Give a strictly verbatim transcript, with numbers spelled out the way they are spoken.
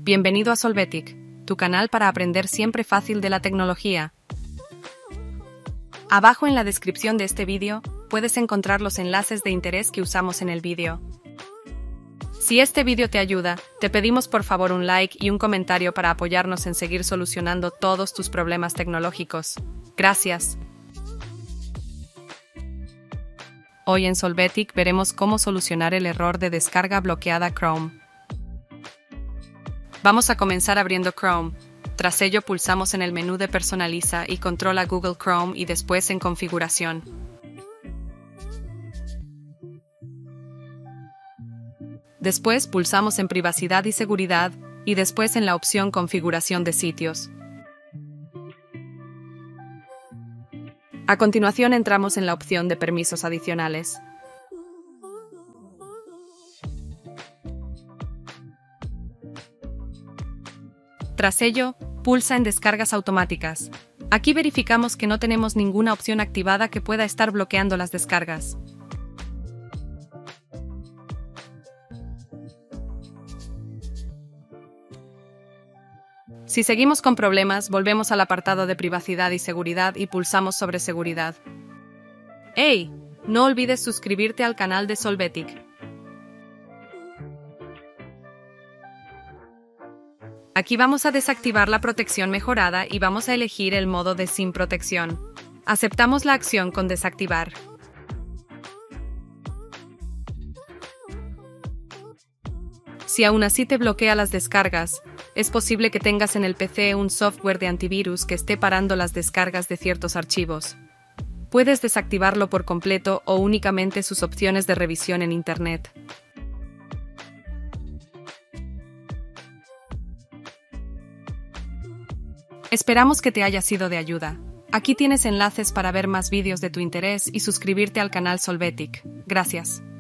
Bienvenido a Solvetic, tu canal para aprender siempre fácil de la tecnología. Abajo en la descripción de este vídeo, puedes encontrar los enlaces de interés que usamos en el vídeo. Si este vídeo te ayuda, te pedimos por favor un like y un comentario para apoyarnos en seguir solucionando todos tus problemas tecnológicos. Gracias. Hoy en Solvetic veremos cómo solucionar el error de descarga bloqueada Chrome. Vamos a comenzar abriendo Chrome. Tras ello pulsamos en el menú de Personaliza y controla Google Chrome y después en Configuración. Después pulsamos en Privacidad y Seguridad y después en la opción Configuración de sitios. A continuación entramos en la opción de permisos adicionales. Tras ello, pulsa en Descargas automáticas. Aquí verificamos que no tenemos ninguna opción activada que pueda estar bloqueando las descargas. Si seguimos con problemas, volvemos al apartado de Privacidad y Seguridad y pulsamos sobre Seguridad. ¡Hey! No olvides suscribirte al canal de Solvetic. Aquí vamos a desactivar la protección mejorada y vamos a elegir el modo de sin protección. Aceptamos la acción con desactivar. Si aún así te bloquea las descargas, es posible que tengas en el P C un software de antivirus que esté parando las descargas de ciertos archivos. Puedes desactivarlo por completo o únicamente sus opciones de revisión en Internet. Esperamos que te haya sido de ayuda. Aquí tienes enlaces para ver más vídeos de tu interés y suscribirte al canal Solvetic. Gracias.